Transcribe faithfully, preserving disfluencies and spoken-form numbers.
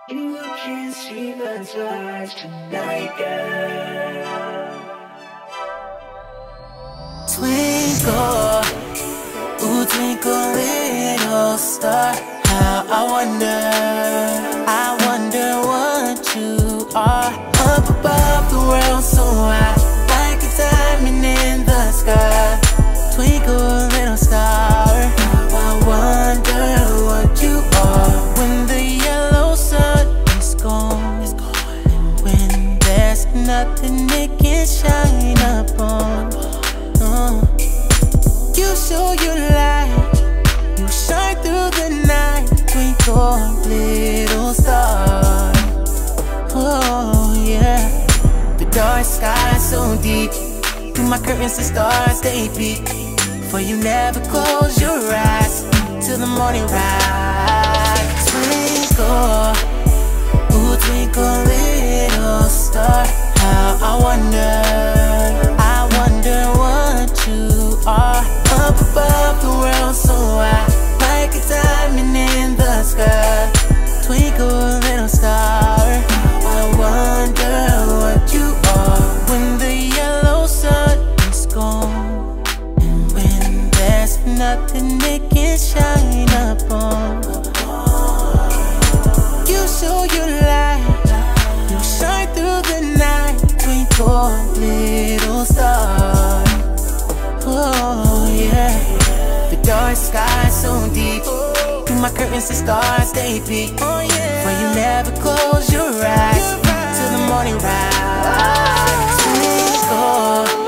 You can see my stars tonight, girl. Twinkle, ooh, twinkle little star. How I wonder, I wonder what you are. Up above the world so high, like a diamond in the sky. Twinkle little star, how I wonder what you are. When the yellow sun is gone, and when there's nothing it can shine upon. uh, You show your light, you shine through the night. Twinkle little star. Oh yeah. The dark sky so deep, through my curtains the stars they peek. For you never close your eyes till the morning rise. Twinkle, ooh, twinkle little star. How I wonder, I wonder what you are. Up above the world so high, like a diamond in the sky. Twinkle little star, I wonder what you are. When the yellow sun is gone, and when there's nothing it can shine upon. You show your light, you shine through the night. Twinkle little star. Oh yeah. The dark sky so deep, through my curtains the stars they peek. Oh yeah. For you never close your eyes till the morning rise. Twinkle